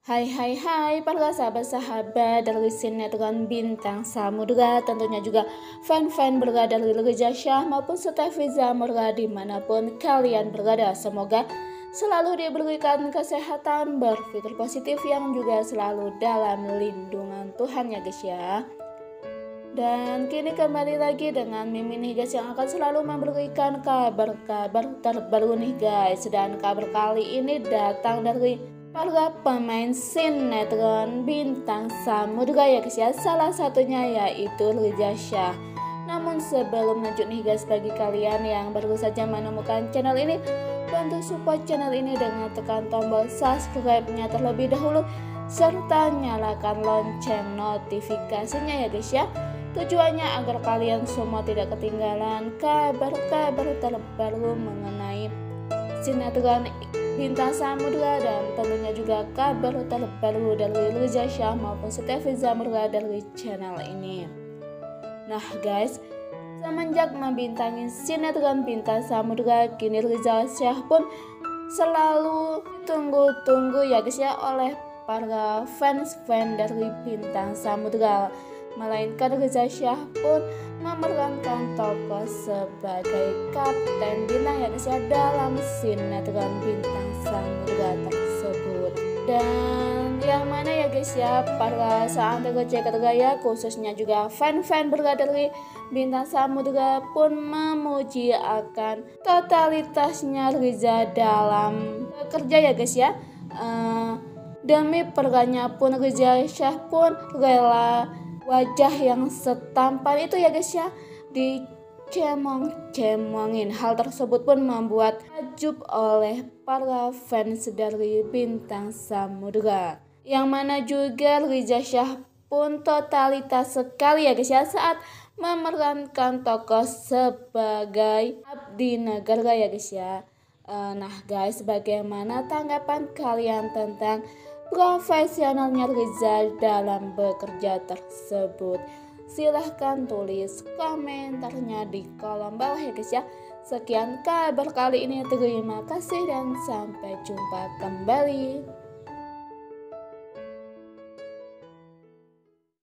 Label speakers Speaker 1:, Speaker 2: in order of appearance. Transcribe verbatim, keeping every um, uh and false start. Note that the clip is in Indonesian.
Speaker 1: Hai hai hai para sahabat-sahabat dari sinetron Bintang Samudra, tentunya juga fan-fan berada dari Reza Shah maupun Stefi Zamora dimanapun kalian berada. Semoga selalu diberikan kesehatan, berpikir positif yang juga selalu dalam lindungan Tuhan ya guys ya. Dan kini kembali lagi dengan Mimin nih guys, yang akan selalu memberikan kabar-kabar terbaru nih guys. Dan kabar kali ini datang dari para pemain sinetron Bintang Samudra ya guys ya. Salah satunya yaitu Reza Shah. Namun sebelum lanjut nih guys, bagi kalian yang baru saja menemukan channel ini, bantu support channel ini dengan tekan tombol subscribe-nya terlebih dahulu, serta nyalakan lonceng notifikasinya ya guys ya. Tujuannya agar kalian semua tidak ketinggalan kabar-kabar terbaru mengenai sinetron Bintang Samudra dan tentunya juga kabar terbaru dari Reza Shah maupun Stefi Zamora dari channel ini. Nah guys, semenjak membintangi sinetron Bintang Samudra, kini Reza Shah pun selalu tunggu-tunggu ya guys ya oleh para fans-fans dari Bintang Samudra. Melainkan Reza Shah pun memerankan tokoh sebagai Kapten Bintang ya guys ya dalam sinetron Bintang Samudra tersebut. Dan yang mana ya guys ya, para seantero jagat raya khususnya juga fan-fan berada dari Bintang Samudra pun memuji akan totalitasnya Reza dalam bekerja ya guys ya. uh, Demi perannya pun Reza Shah pun rela wajah yang setampan itu ya guys ya dicemong-cemongin. Hal tersebut pun membuat takjub oleh para fans dari Bintang Samudra, yang mana juga Reza Shah pun totalitas sekali ya guys ya saat memerankan tokoh sebagai abdi negara ya guys ya. Nah guys, bagaimana tanggapan kalian tentang profesionalnya Reza dalam bekerja tersebut? Silahkan tulis komentarnya di kolom bawah ya guys ya. Sekian kabar kali ini, terima kasih dan sampai jumpa kembali.